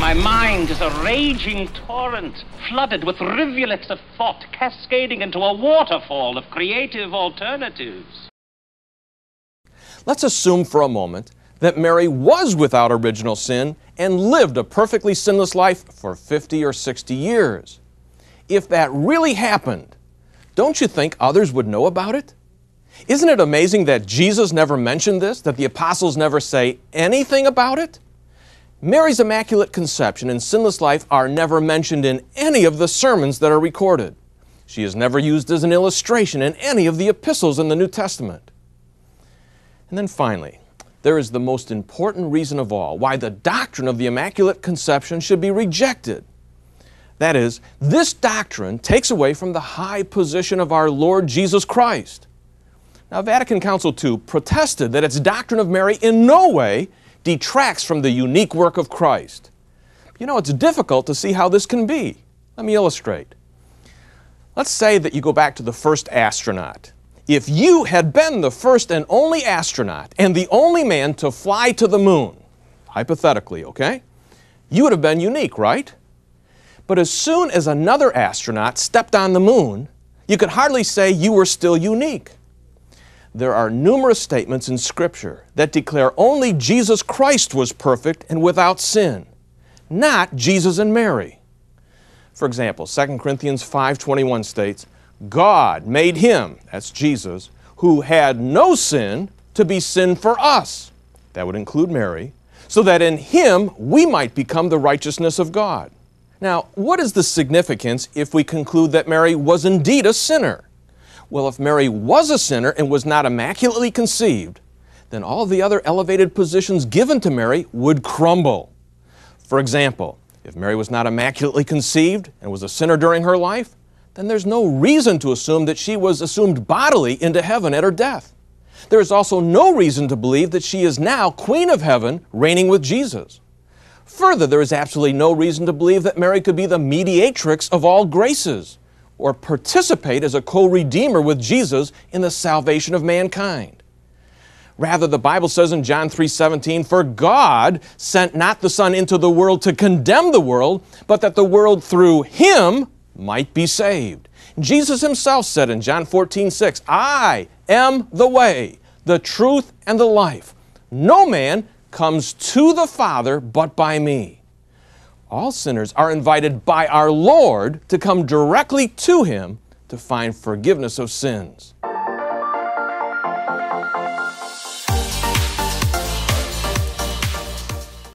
My mind is a raging torrent, flooded with rivulets of thought, cascading into a waterfall of creative alternatives. Let's assume for a moment that Mary was without original sin and lived a perfectly sinless life for 50 or 60 years. If that really happened, don't you think others would know about it? Isn't it amazing that Jesus never mentioned this, that the apostles never say anything about it? Mary's immaculate conception and sinless life are never mentioned in any of the sermons that are recorded. She is never used as an illustration in any of the epistles in the New Testament. And then finally, there is the most important reason of all why the doctrine of the Immaculate Conception should be rejected. That is, this doctrine takes away from the high position of our Lord Jesus Christ. Now, Vatican Council II protested that its doctrine of Mary in no way detracts from the unique work of Christ. You know, it's difficult to see how this can be. Let me illustrate. Let's say that you go back to the first astronaut. If you had been the first and only astronaut and the only man to fly to the moon, hypothetically, okay, you would have been unique, right? But as soon as another astronaut stepped on the moon, you could hardly say you were still unique. There are numerous statements in Scripture that declare only Jesus Christ was perfect and without sin, not Jesus and Mary. For example, 2 Corinthians 5:21 states, God made him, that's Jesus, who had no sin to be sin for us, that would include Mary, so that in him we might become the righteousness of God. Now, what is the significance if we conclude that Mary was indeed a sinner? Well, if Mary was a sinner and was not immaculately conceived, then all the other elevated positions given to Mary would crumble. For example, if Mary was not immaculately conceived and was a sinner during her life, then there's no reason to assume that she was assumed bodily into heaven at her death. There is also no reason to believe that she is now Queen of Heaven, reigning with Jesus. Further, there is absolutely no reason to believe that Mary could be the mediatrix of all graces, or participate as a co-redeemer with Jesus in the salvation of mankind. Rather, the Bible says in John 3:17, "For God sent not the Son into the world to condemn the world, but that the world through Him might be saved." Jesus Himself said in John 14:6, "I am the way, the truth, and the life. No man comes to the Father but by me." All sinners are invited by our Lord to come directly to Him to find forgiveness of sins.